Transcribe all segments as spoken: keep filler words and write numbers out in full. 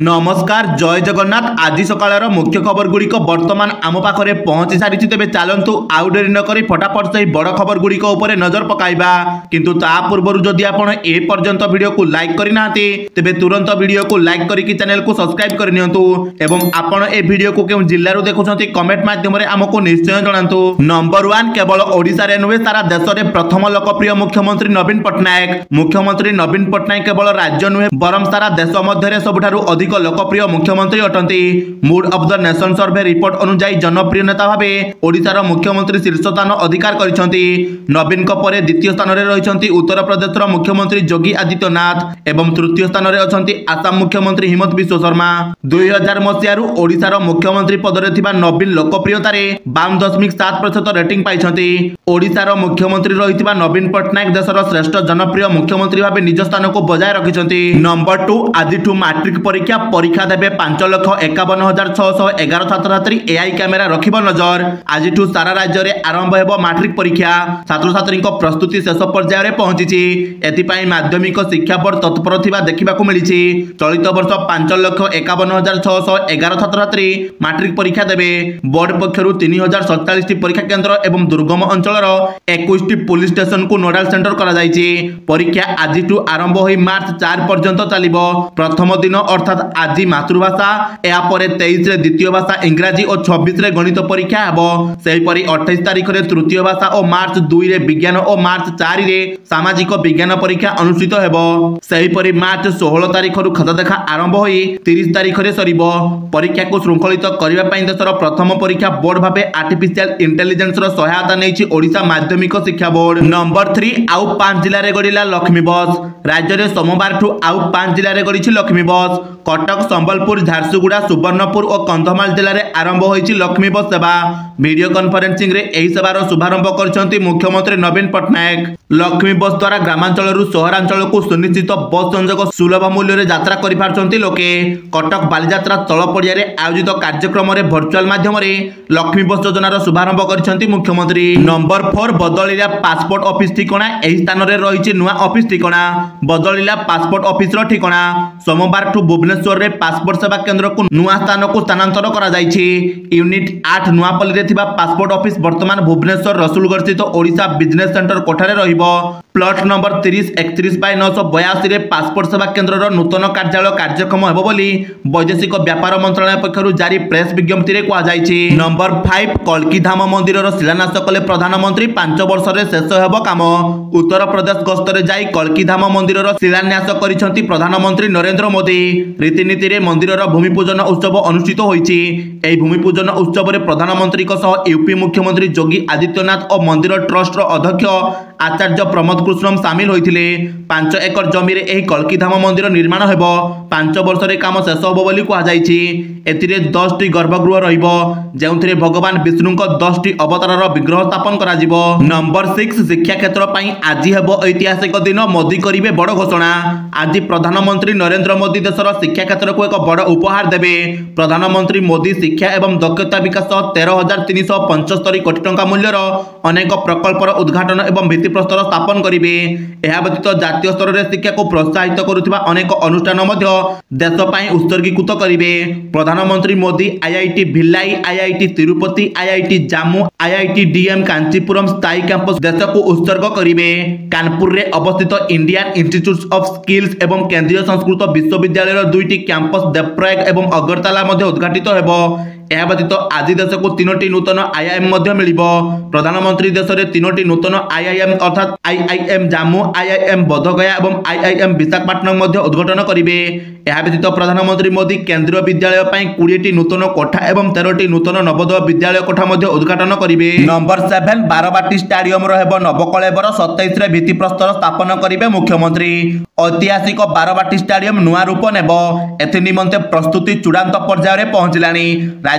नमस्कार जय जगन्नाथ। आज सकाळ मुख्य खबर गुड़िक बर्तमान आम पाखे पहुंची सारी तेज चलतु आउ डेरी नक फटाफट से बड़ खबर गुड़िक नजर पकाइबा। किंतु ता पूर्व जदि आपण ए पर्यंत वीडियो को लाइक करना तेबे तुरंत वीडियो को लाइक करके चैनल को सब्सक्राइब करनियंतु एवं आपण ए वीडियो को केउ जिल्ला देखुछंती कमेंट माध्यम रे हमको निश्चय जणांतु। नंबर वन केवल ओडिशा रे नुहे सारा देश रे प्रथम लोकप्रिय मुख्यमंत्री नवीन पट्टनायक। मुख्यमंत्री नवीन पट्टनायक केवल राज्य नुहे बरम सारा देश मध्य सबुठारु अधिक लोकप्रिय मुख्यमंत्री अटंती। Mood of the nation survey report अनुसार जनप्रिय नेता भावे ओडिशार मुख्यमंत्री शीर्ष स्थान अधिकार करिसेंती। नवीन को परे द्वितीय स्थान रे रहिसेंती उत्तर प्रदेशर मुख्यमंत्री योगी आदित्यनाथ एवं तृतीय स्थान रे अछंती आसाम मुख्यमंत्री हिमंत बिश्व शर्मा। दुई हजार मसीह ओडिशार मुख्यमंत्री पद रे थिबा नवीन लोकप्रियता रे बावन दशमिक सात प्रतिशत रेटिंग पाइछंती। ओडिशार मुख्यमंत्री रहिथिबा नवीन पट्टनायक देशर श्रेष्ठ जनप्रिय मुख्यमंत्री भावे निज स्थान को बजाय रखिछंती। नंबर टू आदिठू मैट्रिक परीक्षा परीक्षा देवे पांच लक्ष एकावन हजार छःश एगार छात्र छात्री एआई कैमेरा रखिब नजर। आज सारा राज्य में आरंभ हो मैट्रिक परीक्षा। छात्र छात्री प्रस्तुति शेष पर्यायर में पहुंची। एथिपाई माध्यमिक शिक्षा बोर्ड तत्पर थिबा देखिबाकू मिलिछि। चलित वर्ष पांच लक्ष एकावन हजार छःश एगार छात्र छात्री मैट्रिक परीक्षा देवे। बोर्ड पक्षर तीन हजार सैंतालीस परीक्षा केन्द्र एवं दुर्गम अंचल इक्कीस पुलिस स्टेशन को नोडाल सेंटर करा जायछि। परीक्षा आज आरंभ हो मार्च चार पर्यंत चलिबो। प्रथम दिन अर्थात आज मातृभाषा यापर तेईस रे द्वितीय भाषा इंग्राजी और छब्बीस रे गणित परीक्षा हेबो। सेहीपरि अट्ठाईस तारीख रे तृतीय भाषा और मार्च दुई रे विज्ञान और मार्च चार रे सामाजिक विज्ञान परीक्षा अनुष्ठित हेबो। सेहीपरि मार्च सोलह तारीख रु खाता देखा आरंभ होई तीस तारीख रे सरिबो। परीक्षा को श्रृंखलित करबा पई देशर प्रथम परीक्षा बोर्ड भाबे आर्टिफिशियल इंटेलिजेंस रो सहायता नेछि ओडिशा माध्यमिक शिक्षा बोर्ड। नंबर थ्री आउ पांच जिल्ला रे गडिला लक्ष्मी बस। राज्य रे सोमवार ठु आउ पांच जिल्ला रे गडिछि लक्ष्मी बस। कटक संबलपुर झारसुगुड़ा सुवर्णपुर और कंधमाल जिले में आरंभ होइछि लक्ष्मी बस सेवा। वीडियो कॉन्फ्रेंसिंग रे एही सेवार शुभारंभ करछंती मुख्यमंत्री नवीन पट्टनायक। लक्ष्मी बस द्वारा ग्रामांचल सहरांचल को सुनिश्चित बस संजोग सुलभ मूल्य रे यात्रा करि पारछंती लोके। कटक बालीजात्रा तल पड़िया रे आयोजित कार्यक्रम रे वर्चुअल माध्यम रे लक्ष्मी बस योजनार शुभारंभ करछंती मुख्यमंत्री। नंबर फोर बदलिला पासपोर्ट ऑफिस ठिकाना। एही स्थान रे रहिछि नुआ ऑफिस ठिकाना। बदलिला पासपोर्ट ऑफिस रो ठिकाना। सोमवार ठु भुवनेश्वर रे पासपोर्ट सेवा केंद्र को नुआ स्थान को स्थानांतर करा जायछि। यूनिट आठ नुआपल्ली रे थिबा पासपोर्ट ऑफिस वर्तमान भुवनेश्वर रसुलगढ़ स्थित ओडिशा बिजनेस सेंटर कोठारे रहिबो। प्लॉट नंबर तीस एकतीस बाय नौ सौ बयासी रे पासपोर्ट सेवा केंद्र नूतन कार्यालय कार्यक्रम हेबो बोली वैदेशिक व्यापार मंत्रालय पक्षरु जारी प्रेस विज्ञप्ति रे कहा जायछि। नंबर फाइव कल्की धाम मंदिर रो शिलान्यास कले प्रधानमंत्री पांच वर्ष रे शेष हेबो काम। उत्तर प्रदेश गस्त रे जाई कल्की धाम मंदिर रो शिलान्यास करिसंती प्रधानमंत्री नरेंद्र मोदी। रीतिनीति रे मंदिर रो भूमि पूजन उत्सव अनुष्ठित होइछि। एही भूमि पूजन उत्सव रे प्रधानमंत्री को सह यूपी मुख्यमंत्री योगी आदित्यनाथ और मंदिर ट्रस्ट रो अध्यक्ष आचार्य प्रमोद कृष्णम सामिल होइथिले। पांच एकर जमी रे एही कल्की धाम मंदिर निर्माण हेबो। पांच वर्ष रे काम शेष होबो बोली कहा जायछि। एथिरे दस टी गर्भगृह रहिबो जेउथिरे भगवान विष्णु को दस टी अवतारर विग्रह स्थापन करा जिवो। नंबर सिक्स शिक्षा क्षेत्र पई आज हेबो ऐतिहासिक दिन। मोदी करिवे बड़ घोषणा। आज प्रधानमंत्री नरेंद्र मोदी देशर शिक्षा क्षेत्र को एक बड़ उपहार देवे। प्रधानमंत्री मोदी शिक्षा एवं दक्षता विकास तेरह हजार तीन सौ पंचस्तरी कोटी टंका मूल्यर अनेक प्रकल्पर उद्घाटन एवं भित्तिप्रस्तर स्थापन करिवे। एहा व्यतीत जातीय स्तर रे शिक्षा को प्रोत्साहित करुथिबा अनेक अनुष्ठान मध्य देश पई उत्सर्गीकृत करिवे। प्रधानमंत्री Modi IIT Bhilai, IIT Tirupati, IIT Jammu, IIT DM Kancheepuram स्थायी कैंपस देश को उत्सर्ग करिवे। कानपुर रे अवस्थित इंडियन इंस्टीट्यूट ऑफ स्किल्स एवं केंद्रीय संस्कृत विश्वविद्यालय दुईटी कैंपस देवप्रयाग एवं अगरतला मध्य उद्घाटित हेबो। यह व्यतीत आज देश को तीनोटी नूतन आईआईएम मध्य मिलिबो। प्रधानमंत्री देश में तीनोटी नूतन आईआईएम अर्थात आईआईएम जाम्मू, आईआईएम बोधगया और आईआईएम विशाखापट्टनम मध्य उद्घाटन करिवे। यह व्यतीत प्रधानमंत्री मोदी केंद्रीय विद्यालय पई बीस टी नूतन कोठा एवं तेरह टी नूतन नवोदय विद्यालय कोठा मध्य उद्घाटन करिवे। नंबर सेवन बारवाटी स्टेडियम रहबो नवकलेबर सत्ताईस रे भित्तिप्रस्तर स्थापन करिवे मुख्यमंत्री। ऐतिहासिक बारवाटी स्टेडियम नुआ रूप नेबो। एथि निमंते प्रस्तुति चूड़ांत पर्यायर रे पहुंचलानी।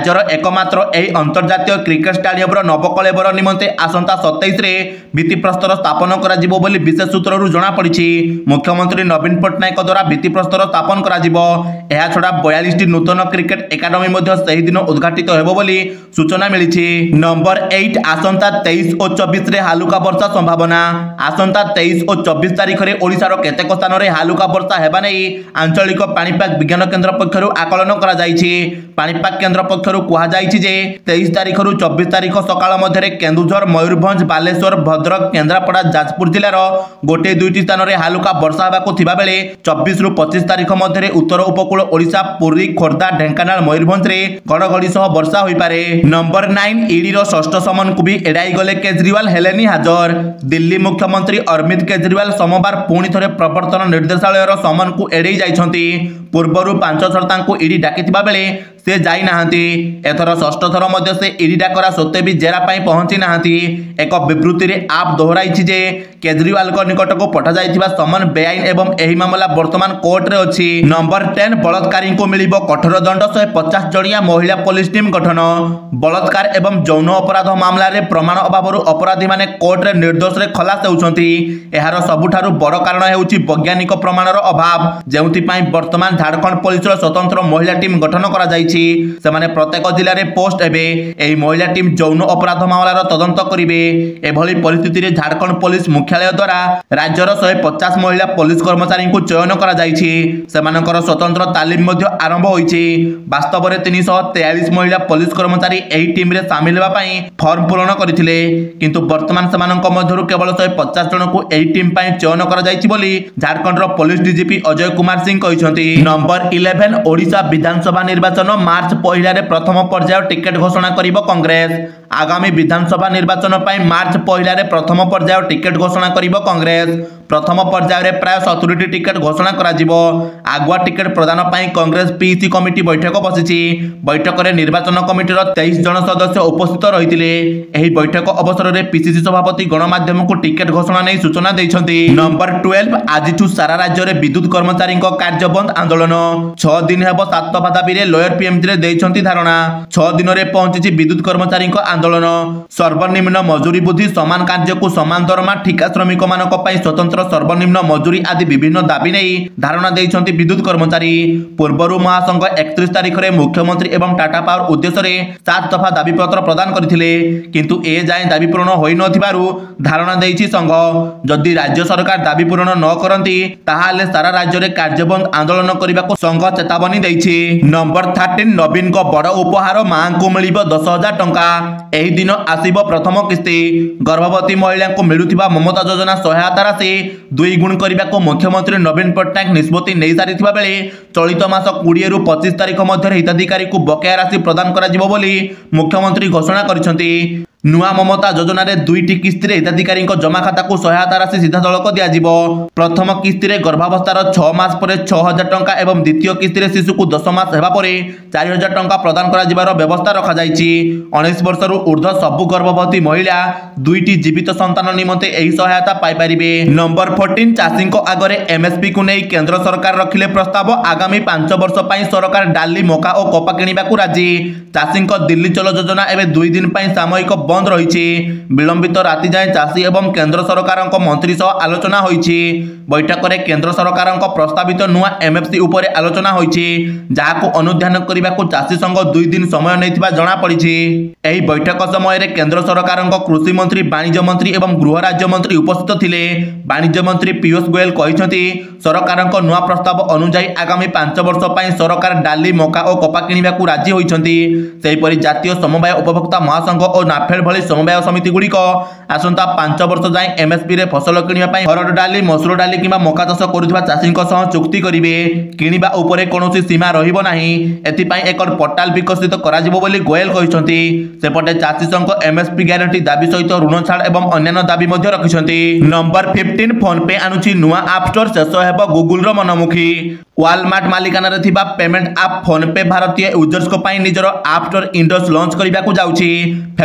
राज्यर एकमात्र एही अंतर्जातीय क्रिकेट स्टाडियम नवकलेबर निमंते आसंता सत्ताईस रे भित्तिप्रस्तर स्थापन करा जिवो बोली विशेष सूत्ररू जना पड़िछि। मुख्यमंत्री नवीन पट्टनायक द्वारा भित्तिप्रस्तर स्थापन करा जिवो। एहा छडा बयालीस टी नूतन क्रिकेट एकाडेमी मध्ये सही दिन उद्घाटित हेबो बोली सूचना मिलिछि। नंबर आठ आसंता तेईस और चौबीस रे हालुका वर्षा संभावना। आसंता तेईस और चौबीस तारीख रे ओडिशार केतेक स्थान रे हालुका वर्षा हेबा नै आंचलिक पाणीपाग विज्ञान केंद्र पक्षरु आकलन करा जायछि। पाणीपाग केंद्र पक्षरु कुहा जायछि जे तेईस तारीख रु चौबीस तारीख सकाळ मध्ये केन्दुझर मयूरभंज बालेश्वर भद्रक केन्द्रापड़ा जाजपुर जिलार गोटे दुईटी स्थान रे हालुका वर्षा हेबाकु थिबा बेले चौबीस रु पच्चीस तारीख मध्ये उत्तर उपकूल ओडिशा पुरी खोर्धा ढेंकानाल मयूरभंज रे घड़घड़ी सह वर्षा होई पारे। नंबर नौ ईडी रो षष्ठ समन को भी एड़ाई गले केजरीवाल हेलेनी हाजर। दिल्ली मुख्यमंत्री अरविंद केजरीवाल सोमवार पुणी थरे प्रवर्तन निर्देशालय रो समन को एड़ाई जाइछंती। पूर्वरु पांच थर तांको ईडी डाकिथिबा बेले से जाई नाहांती। एथर षष्ठ थर मध्ये से ईडी डाकरा सत्ते भी जेरा पई पहुंची नाहांती। एक विबृत्ति रे आप दोहराइछि जे केजरीवाल को निकट को पठा जाइथिबा समन बेआईन एवं एही मामला वर्तमान कोर्ट रे अछि। नंबर दस बलात्कारी को मिलिबो कठोर दंड एक सौ पचास जणिया महिला पुलिस टीम गठन। बलात्कार एवं यौन अपराध मामला रे प्रमाण अभावरु अपराधी माने कोर्ट रे निर्दोष रे खलास हेउछंती। एहार सबुठारु बड़ कारण हेउछि वैज्ञानिक प्रमाणर अभाव, जेउथि पई वर्तमान झारखंड पुलिस रो स्वतंत्र महिला टीम गठन करा जाइछि। सेमाने प्रत्येक जिले में पोस्ट हेबे। एही महिला टीम यौन अपराध मामलार तदंत करिवे। एभली परिस्थिति रे झारखंड पुलिस मुख्यालय द्वारा राज्यर एक सौ पचास महिला पुलिस कर्मचारी को चयन करा जाइछि। सेमानकर स्वतंत्र तालीम मध्ये आरंभ होइछि। वास्तव में तीन सौ तैंतालीस महिला पुलिस कर्मचारी एही टीम रे शामिल हेबा पई फॉर्म पूरण करथिले, किंतु वर्तमान सेमानक मध्यरु केवल एक सौ पचास जन को एही टीम पई चयन करा जाइछि बोली झारखंड रो पुलिस डीजीपी अजय कुमार सिंह कहिसंती। नंबर ग्यारह ओडिशा विधानसभा निर्वाचन मार्च पहिला रे प्रथम पर्याय टिकेट घोषणा करिबो कांग्रेस। आगामी विधानसभा निर्वाचन पई मार्च पहिला रे प्रथम पर्याय टिकेट घोषणा करिबो कांग्रेस। प्रथम पर्याय रे प्राय सत्तर टी टिकेट घोषणा करा जिवो। आगुआ टिकेट प्रदान पई कांग्रेस पीसी कमिटी बैठक बसिछि। बैठक रे निर्वाचन कमिटी रो तेईस जन सदस्य उपस्थित रहितिले। एही बैठक अवसर रे पीसीसी सभापति गणमाध्यम को टिकेट घोषणा नै सूचना दैछंती। नंबर बारह आजिठु सारा राज्य रे विद्युत कर्मचारी को कार्य बंद आंदोलन। छह दिन हेबो सात दफा दाबी रे लोयर पीएमसी रे दैछंती धारणा। छह दिन रे पहुंची विद्युत कर्मचारी को आंदोलन। सर्वनिम्न मजूरी वृद्धि, समान कार्य को समान दरमा, ठिका श्रमिक मानक पई स्वतंत्र सर्वनिम्न मजूरी आदि विभिन्न दाबी नै धारणा दैछंती विद्युत कर्मचारी। पूर्वरु महासंघ एकतीस तारीख रे मुख्यमंत्री एवं टाटा पावर उद्देश्य रे सात दफा दाबी पत्र प्रदान करथिले, किंतु ए जाय दाबी पूर्ण होई नथिबारु धारणा दैछि संघ। जदि राज्य सरकार दाबी पूर्ण न करंती ताहाले सारा राज्य रे कार्य बंद आंदोलन करबा को संघ चेतावनी दैछि। नंबर तेरह नवीन को बड़ उपहार मां को मिलिबो दस हजार टंका। एही दिन आसीबो प्रथम किस्ती। गर्भवती महिला को मिलुथिबा ममता योजना सहायता राशि दुई गुण करने को मुख्यमंत्री नवीन पट्टनायक निष्पत्ति नहीं सारी बेले चलित मास बीस रु पच्चीस तारीख मध्य हिताधिकारी को बकाया राशि प्रदान करा जिवो बोली मुख्यमंत्री घोषणा करिसंती। नुआ ममता योजना रे दुईटी किस्ती रे हिताधिकारी जमा खाता को सहायता राशि सीधा सड़क दिया जिवो। प्रथम किस्ती रे गर्भावस्थार छह मास पर छह हजार टंका एवं द्वितीय किस्ती रे शिशु को दस मास हेबा परे चार हजार टंका प्रदान करा जिबार व्यवस्था रखा जायछि। उन्नीस वर्ष रु ऊर्ध्व सबु गर्भवती महिला दुईटी जीवित संतान निमंते एही सहायता पाई परिबे। नंबर चौदह चाषी को आगरे एमएसपी को नहीं केंद्र सरकार रखिले प्रस्ताव। आगामी पांच वर्ष पई सरकार डाली मका और कपा किनिबा को राजी। चाषी को दिल्ली चलो योजना एवं दुई दिन पई सामयिक बंद रही। विलंबित राति जाए चाषी एवं केंद्र सरकार मंत्री सह आलोचना होईछि। बैठक में केंद्र सरकार प्रस्तावित नुआ एमएफसी उपरे आलोचना होईछि, जहाको अनुध्यान करने को चाषी संघ दुई दिन समय नैथिबा जणा पड़िछि। एही बैठक समय केंद्र सरकार कृषि मंत्री, वाणिज्य मंत्री एवं गृह राज्य मंत्री उपस्थित थिले। वाणिज्य मंत्री पीयूष गोयल कहिसंती सरकार नुआ प्रस्ताव अनुसार आगामी पांच वर्ष पई सरकार डाली मका और कपा किनिबा को राजी होईछंती। सेहिपरि जातीय समवाय उपभोक्ता महासंघ और नाफेड भली समवाय समिति गुड़िक आसंता पांच वर्ष जाए एमएसपी रे फसल किनिबा हरड़ डाली, मसूर डाली किंबा मका चाष करुवा चाषी चुक्ति करेंगे। किनिबा उपरे कौनसी सीमा रहिबो नाही। एथिपाई एक पोर्टाल विकसित कराजिबो बोली गोयल कहिसंती। सेपटे चाषी संघ एमएसपी ग्यारंटी दाबी सहित ऋण छाड़ एवं अन्य दाबी मध्य रखिसंती। नंबर पंद्रह फोन पे आनुची नुआ आप स्टोर शेष हेबो गूगल रो मनमुखी। वालमार्ट मालिकाना रे थिबा पेमेंट आप फोन पे भारतीय यूजर्स को पाई निजर आप स्टोर इंडोस लॉन्च करबा को जाउची। फेब्रुआरी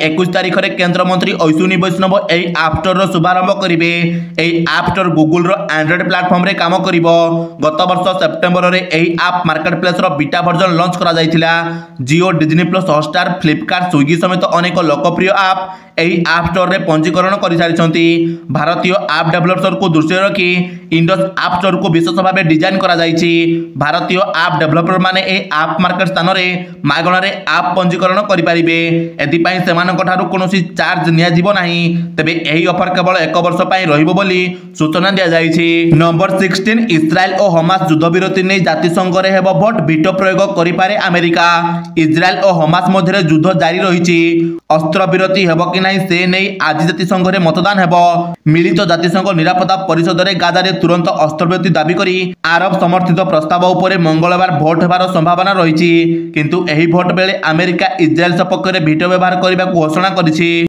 ଏକୋଇଶ ତାରିଖରେ କେନ୍ଦ୍ରମନ୍ତ୍ରୀ ଅଶ୍ୱିନୀ ବୈଷ୍ଣବ ଏହି ଆପ୍ ଷ୍ଟୋରର ଶୁଭାରମ୍ଭ କରିବେ। ଏହି ଆପ୍ ଷ୍ଟୋର ଗୁଗୁଲର ଆଣ୍ଡ୍ରଏଡ୍ ପ୍ଲାଟଫର୍ମରେ କାମ କରିବ। ଗତ ବର୍ଷ ସେପ୍ଟେମ୍ବରରେ ଏହି ଆପ୍ ମାର୍କେଟ ପ୍ଲେସ୍ର ବିଟା ଭର୍ଜନ ଲଞ୍ଚ କରାଯାଇଥିଲା। Jio, Disney plus, Hotstar, Flipkart, Swiggy ସମେତ ଅନେକ ଲୋକପ୍ରିୟ ଆପ୍ ଏହି ଆପ୍ ଷ୍ଟୋରରେ ପଞ୍ଜୀକରଣ କରିସାରିଛନ୍ତି। ଭାରତୀୟ ଆପ୍ ଡେଭଲପର୍ସଙ୍କୁ ଦୃଷ୍ଟିରେ ରଖି ଇଣ୍ଡସ୍ ଆପ୍ ଷ୍ଟୋରକୁ ବିଶେଷ ଭାବେ ଡିଜାଇନ୍ କରାଯାଇଛି। ଭାରତୀୟ ଆପ୍ ଡେଭଲପରମାନେ ଏହି ଆପ୍ ମାର୍କେଟ ସ୍ଥାନରେ ମାଗଣାରେ ଆପ୍ ପଞ୍ଜୀକରଣ କରିପାରିବେ। ଏଥିପାଇଁ ସେମାନଙ୍କଠାରୁ କୌଣସି ଚାର୍ଜ ନିଆଯିବ ନାହିଁ। ତେବେ ଏହି ଅଫର କେବଳ ଏକ ବର୍ଷ ପାଇଁ ରହିବ ବୋଲି ସୂଚନା ଦିଆଯାଇଛି। ନମ୍ବର ସିକ୍ସଟିନ୍, ଇସ୍ରାଏଲ ଓ ହମାସ ଯୁଦ୍ଧବିରତି ନେଇ ଜାତିସଂଘରେ ହେବ ଭୋଟ, ଭିଟୋ ପ୍ରୟୋଗ କରିପାରେ ଆମେରିକା। ଇସ୍ରାଏଲ ଓ ହମାସ ମଧ୍ୟରେ ଯୁଦ୍ଧ ଜାରି ରହିଛି। ଅସ୍ତ୍ରବିରତି ହେବ କି ନାହିଁ ସେ ନେଇ ଆଜି ଜାତିସଂଘରେ ମତଦାନ ହେବ। ମିଳିତ ଜାତିସଂଘ ନିରାପତ୍ତା ପରିଷଦରେ ଗାଜାରେ ତୁରନ୍ତ ଅସ୍ତ୍ରବିରତି ଦାବି କରି ଆରବ ସମର୍ଥିତ ପ୍ରସ୍ତାବ ଉପରେ ମଙ୍ଗଳବାର ଭୋଟ ହେବାର ସମ୍ଭାବନା ରହିଛି। କିନ୍ତୁ ଏହି ଭୋଟ ବେଳେ ଆମେରିକା ଇସ୍ରାଏଲ ସପକ୍ଷରେ ଭିଟୋ ବ୍ୟବହାର କରିବାକୁ ଘୋଷଣା କରିଛି।